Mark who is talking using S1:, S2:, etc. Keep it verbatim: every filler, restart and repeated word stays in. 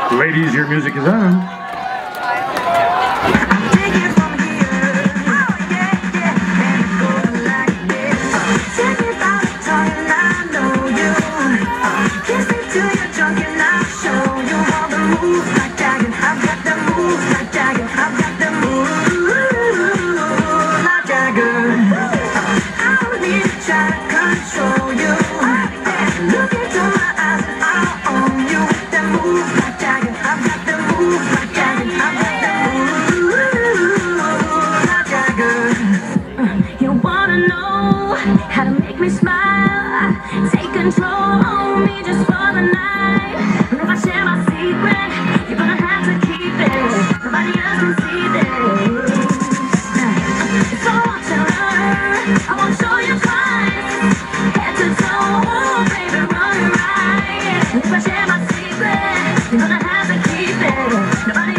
S1: Ladies, your music is on.
S2: How to make me smile, take control on me just for the night. And if I share my secret, you're gonna have to keep it. Nobody else can see this. So I want to learn, I want to show you twice. Head to toe, oh baby, run it right. And if I share my secret, you're gonna have to keep it. Nobody